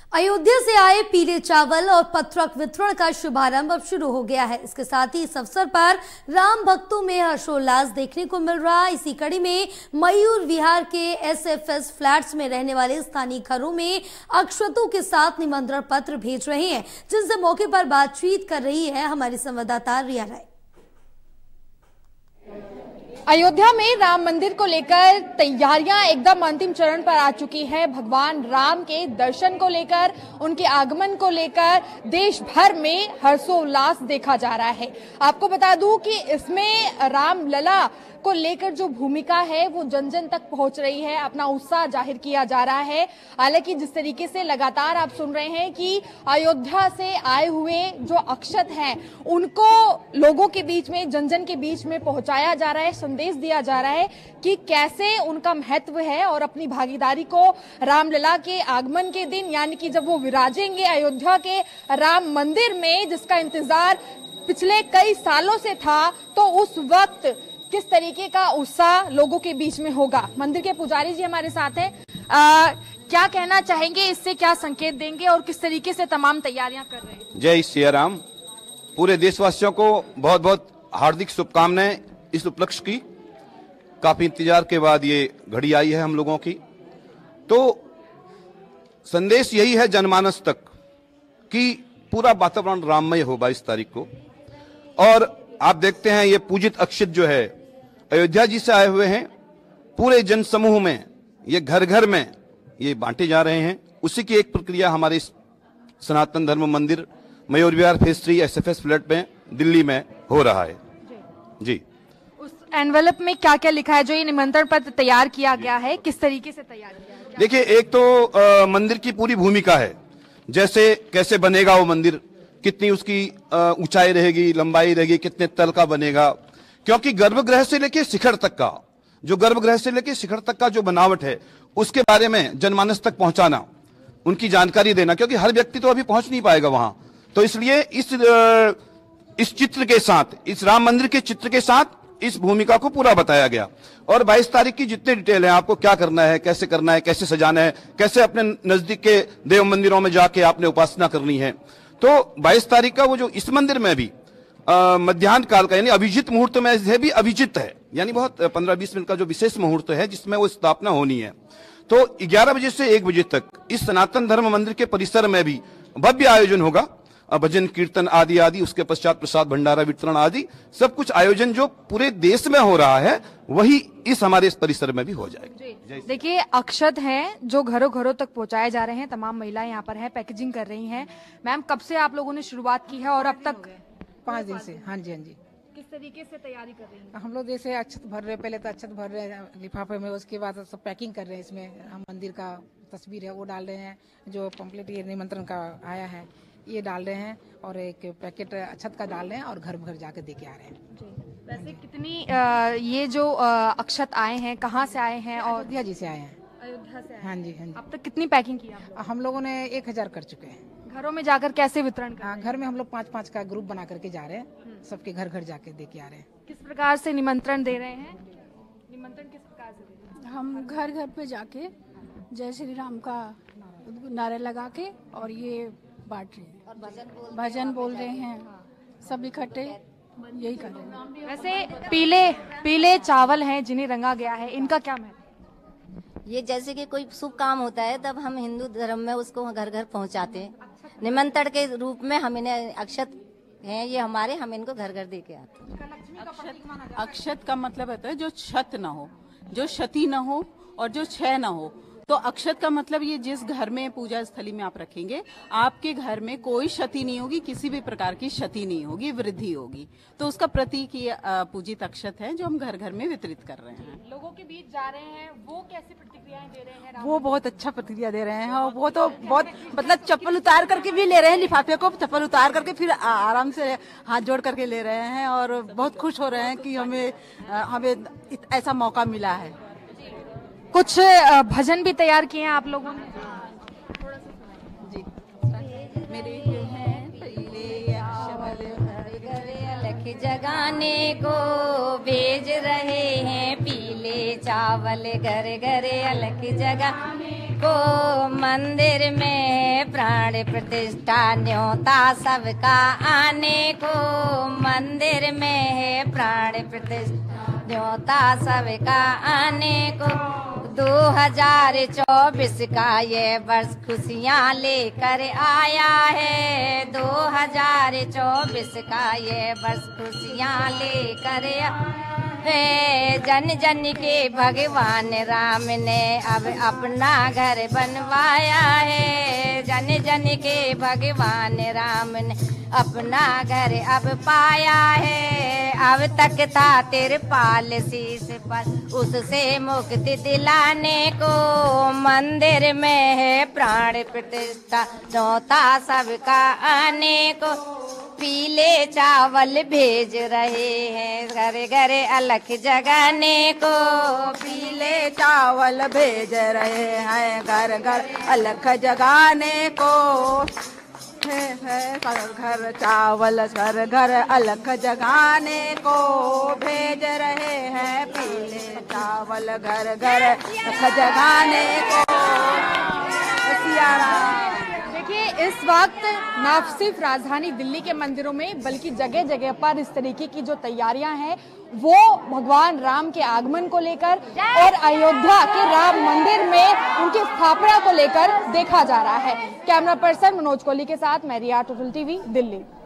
अयोध्या से आए पीले चावल और पत्रक वितरण का शुभारंभ अब शुरू हो गया है। इसके साथ ही इस अवसर पर राम भक्तों में हर्षोल्लास देखने को मिल रहा है। इसी कड़ी में मयूर विहार के एसएफएस फ्लैट्स में रहने वाले स्थानीय घरों में अक्षतों के साथ निमंत्रण पत्र भेज रहे हैं, जिनसे मौके पर बातचीत कर रही है हमारी संवाददाता रिया राय। अयोध्या में राम मंदिर को लेकर तैयारियां एकदम अंतिम चरण पर आ चुकी है। भगवान राम के दर्शन को लेकर, उनके आगमन को लेकर देश भर में हर्षोल्लास देखा जा रहा है। आपको बता दूं कि इसमें रामलला को लेकर जो भूमिका है वो जन जन तक पहुंच रही है, अपना उत्साह जाहिर किया जा रहा है। हालांकि जिस तरीके से लगातार आप सुन रहे हैं कि अयोध्या से आए हुए जो अक्षत हैं उनको लोगों के बीच में, जन जन के बीच में पहुंचाया जा रहा है, संदेश दिया जा रहा है कि कैसे उनका महत्व है और अपनी भागीदारी को रामलला के आगमन के दिन, यानी कि जब वो विराजेंगे अयोध्या के राम मंदिर में, जिसका इंतजार पिछले कई सालों से था, तो उस वक्त किस तरीके का उत्साह लोगों के बीच में होगा। मंदिर के पुजारी जी हमारे साथ हैं। क्या कहना चाहेंगे, इससे क्या संकेत देंगे और किस तरीके से तमाम तैयारियां कर रहे हैं? जय श्री राम। पूरे देशवासियों को बहुत बहुत हार्दिक शुभकामनाएं इस उपलक्ष्य की। काफी इंतजार के बाद ये घड़ी आई है हम लोगों की। तो संदेश यही है जनमानस तक कि पूरा वातावरण राममय हो 22 तारीख को। और आप देखते हैं ये पूजित अक्षत जो है अयोध्या जी से आए हुए हैं, पूरे जन समूह में, ये घर घर में ये बांटे जा रहे हैं। उसी की एक प्रक्रिया हमारे Sanatan Dharma Mandir Mayur Vihar phase 3 SFS flat में दिल्ली में हो रहा है। जी, उस एनवेलप में क्या क्या लिखा है जो ये निमंत्रण पत्र तैयार किया गया है, किस तरीके से तैयार किया है? देखिए, एक तो मंदिर की पूरी भूमिका है, जैसे कैसे बनेगा वो मंदिर, कितनी उसकी ऊंचाई रहेगी, लंबाई रहेगी, कितने तल का बनेगा, क्योंकि गर्भगृह से लेकर शिखर तक का, जो गर्भगृह से लेकर शिखर तक का जो बनावट है उसके बारे में जनमानस तक पहुंचाना, उनकी जानकारी देना, क्योंकि हर व्यक्ति तो अभी पहुंच नहीं पाएगा वहां। तो इसलिए इस चित्र के साथ, इस राम मंदिर के चित्र के साथ इस भूमिका को पूरा बताया गया। और 22 तारीख की जितने डिटेल है, आपको क्या करना है, कैसे करना है, कैसे सजाना है, कैसे अपने नजदीक के देव मंदिरों में जाके आपने उपासना करनी है। तो 22 तारीख का वो जो इस मंदिर में भी मध्याह्न काल का, यानी अभिजित मुहूर्त में से भी अभिजित है, यानी बहुत 15-20 मिनट का जो विशेष मुहूर्त है जिसमें वो स्थापना होनी है। तो 11 बजे से 1 बजे तक इस सनातन धर्म मंदिर के परिसर में भी भव्य आयोजन होगा, भजन कीर्तन आदि आदि, उसके पश्चात प्रसाद भंडारा वितरण आदि सब कुछ आयोजन जो पूरे देश में हो रहा है वही इस हमारे इस परिसर में भी हो जाएगा। देखिए, अक्षत हैं जो घरों घरों तक पहुंचाए जा रहे हैं। तमाम महिलाएं यहाँ पर हैं, पैकेजिंग कर रही हैं। मैम, कब से आप लोगों ने शुरुआत की है और अब तक? 5 दिन से। हाँ जी, हाँ जी। किस तरीके से तैयारी कर रही हैं? हम लोग जैसे अक्षत भर रहे, पहले तो अक्षत भर रहे हैं लिफाफे में, उसके बाद सब पैकिंग कर रहे हैं। इसमें हम मंदिर का तस्वीर है वो डाल रहे हैं, जो पंपलेट ये निमंत्रण का आया है ये डाल रहे हैं, और एक पैकेट अक्षत का डाल रहे हैं और घर घर जाके दे के आ रहे हैं। वैसे कितनी ये जो अक्षत आए हैं, कहाँ से आए हैं? और अयोध्या जी से आए हैं। अयोध्या से आए। हाँ जी, हाँ जी। अब तक कितनी पैकिंग की हम लोगों ने 1000 कर चुके हैं। घरों में जाकर कैसे वितरण कर? घर में हम लोग 5-5 का ग्रुप बना करके जा रहे हैं, सबके घर घर जाके दे के आ रहे हैं। किस प्रकार से निमंत्रण दे रहे हैं? निमंत्रण किस प्रकार से दे रहे हैं? हम घर घर पे जाके जय श्री राम का नारे लगा के और ये बांट रहे हैं और भजन बोल रहे हैं, सब इकट्ठे यही कर रहे हैं। वैसे पीले चावल हैं जिन्हें रंगा गया है, इनका क्या महत्व? ये जैसे कि कोई शुभ काम होता है तब हम हिंदू धर्म में उसको घर घर पहुंचाते हैं, निमंत्रण के रूप में हम इन्हें अक्षत हैं ये हमारे, हम इनको घर घर दे के आते हैं। अक्षत का मतलब होता है जो क्षत न हो, जो क्षति न हो और जो क्षय न हो। तो अक्षत का मतलब ये जिस घर में पूजा स्थली में आप रखेंगे, आपके घर में कोई क्षति नहीं होगी, किसी भी प्रकार की क्षति नहीं होगी, वृद्धि होगी। तो उसका प्रतीक ये पूजित अक्षत है जो हम घर घर में वितरित कर रहे हैं। लोगों के बीच जा रहे हैं, वो कैसी प्रतिक्रियाएं दे रहे हैं? वो बहुत अच्छा प्रतिक्रिया दे रहे हैं, और वो तो बहुत मतलब चप्पल उतार करके भी ले रहे हैं, लिफाफे को चप्पल उतार करके फिर आराम से हाथ जोड़ करके ले रहे हैं, और बहुत खुश हो रहे हैं कि हमें ऐसा मौका मिला है। कुछ भजन भी तैयार किए हैं आप लोगों ने? जी, मेरे हैं पीले चावल अलख जगाने को भेज रहे हैं, पीले चावल घर घर अलख जगाने को मंदिर में प्राण प्राण प्रतिष्ठा न्योता सबका आने को, मंदिर में है प्राण प्रतिष्ठा न्योता सबका आने को। 2024 का ये वर्ष खुशियाँ लेकर आया है, 2024 का ये वर्ष खुशियाँ लेकर है। जन जन के भगवान राम ने अब अपना घर बनवाया है, जन जन के भगवान राम ने अपना घर अब पाया है। अब तक था तिरपाल शीश पर, उससे मुक्ति दिलाने को, मंदिर में है प्राण प्रतिष्ठा न्योता सबका आने को। पीले चावल भेज रहे हैं घर घर अलख जगाने को, पीले चावल भेज रहे हैं घर घर अलख जगाने को। घर चावल घर घर अलख जगाने को भेज रहे हैं, पीले चावल घर घर अलख जगाने को। देखिए, इस वक्त न सिर्फ राजधानी दिल्ली के मंदिरों में बल्कि जगह जगह पर इस तरीके की जो तैयारियां हैं वो भगवान राम के आगमन को लेकर और अयोध्या के राम मंदिर में उनकी स्थापना को लेकर देखा जा रहा है। कैमरा पर्सन मनोज कोहली के साथ मैं रिया, टोटल टीवी, दिल्ली।